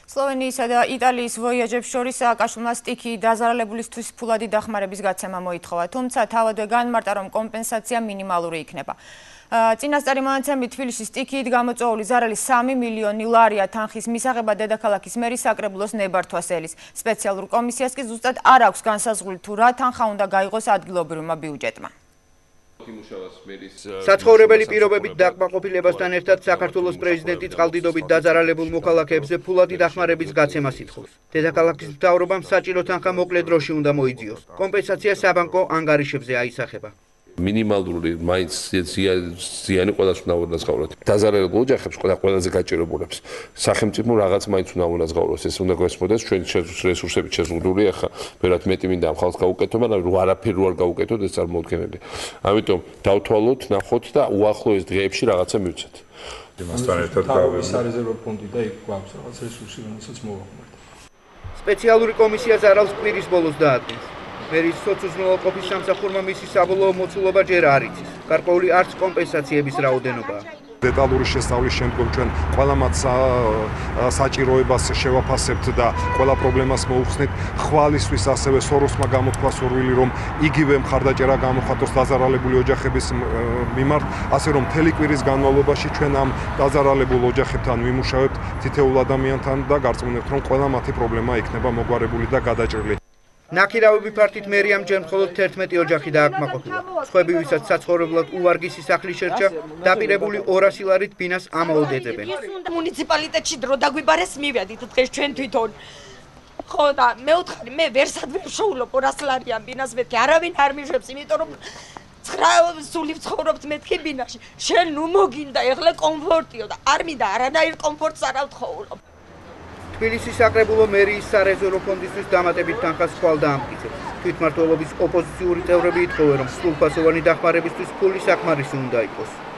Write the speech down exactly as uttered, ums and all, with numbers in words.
სლოვენიისა და იტალიის ვოიაჟებს შორის სააკაშვილმა სტიქი დაზარალებულისთვის ფულადი დახმარების გაცემა მოითხოვა, თუმცა თავადვე განმარტა, რომ კომპენსაცია მინიმალური იქნება. წინასწარი მონაცემით თბილისის სტიქიით გამოწვეული ზარალი სამი მილიონი ლარია თანხის მისაღებად დედაქალაქის მერის საკრებულოს ნებართვას ელის. სპეციალურ კომისიას კი ზუსტად არ აქვს განსაზღვრული თუ რა თანხა უნდა გაიღოს ადგილობრივმა ბიუჯეტმა. საცხოვრებელი პირობებით დაკმაყოფილებასთან ერთად საქართველოს პრეზიდენტი წყალდიდობით დაზარალებულ მოქალაქეებზე ფულადი დახმარების გაცემას ითხოვს. დედაქალაქის მთავრობამ საჭირო თანხა მოკლე დროში უნდა მოიძიოს. კომპენსაცია საბანკო ანგარიშებზე აისახება. მინიმალური მაინც ზიანი ყველას უნდა უნაზღაუროთ. დაზარალებულ ოჯახებს ყველაზე გაჭირებულებს სახელმწიფო რაღაც მაინც უნდა უნაზღაუროს. ეს უნდა გვესმოდეს ჩვენი რესურსები შეზღუდული ახლა ვერათ მეტი მინდა ამ ხალხს გაუკეთო, მაგრამ რო არაფერი რო არ გაუკეთოთ ეს წარმოუდგენელი. ამიტომ დავთვალოთ, ნახოთ და უახლოეს დღეებში რაღაცა მივცეთ. იმასთან ერთად გავიგე სარეზერვო ფონდი და იქ გვაქვს რაღაც რესურსი, რომელსაც მოვახმართ. სპეციალური კომისია ზარალს კვირის ბოლოს დაადგეს. მერის სოციალურ ყოფის სამსახურმა მისი საბოლოო მოცულობა ჯერ არ იცის. გარკვეული არც კომპენსაციების რაოდენობაა. დეტალური შესწავლის შემდგომ ჩვენ ყველა მათ საჭიროებას შევაფასებთ და ყველა პრობლემას მოუხსნით. ხვალისთვის ასევე სოროსმა გამოთქვა სურვილი, რომ იგივე მხარდაჭერა გამოხატოს დაზარალებული ოჯახების მიმართ, ასე რომ მთელი კვირის განმავლობაში ჩვენ ამ დაზარალებულ ოჯახებთან ვიმუშავებთ თითოეულ ადამიანთან და გარწმუნებთ, რომ ყველა მათი პრობლემა იქნება მოგვარებული და გადაჭრილი. ნაკირავები ფართით მერიამ ჯერ მხოლოდ თერთმეტი ოჯახი დააკმაყოფილა. სხვები, ვისაც საცხოვრებლად უვარგისი სახლი შერჩა, დაპირებული ორასი ლარით ბინას ამაოდ ეძებენ. მუნიციპალიტეტში დრო დაგვიბარეს მივედით დღეს ჩვენ თვითონ. ხო და მეუთხარი მე ვერსად ვერ შოულობ ორასი ლარი ამ ბინას მეთქი არავინ არ მიშვებს, იმიტომ რომ ცხრა სული ვცხოვრობთ მეთქი ბინაში. შენ ნუ მოგინდა ეხლა კომფორტიო და არ მინდა არანაირ კომფორტს არ ავთხოვულობ. თბილისის საკრებულო მერიის სარეზერვო ფონდისთვის დამატებით თანხას ხვალ დაამტკიცებს. თვითმმართველობის ოპოზიციური წევრები ითხოვენ, რომ სრულფასოვანი დახმარებისთვის ფული საკმარისი უნდა იყოს.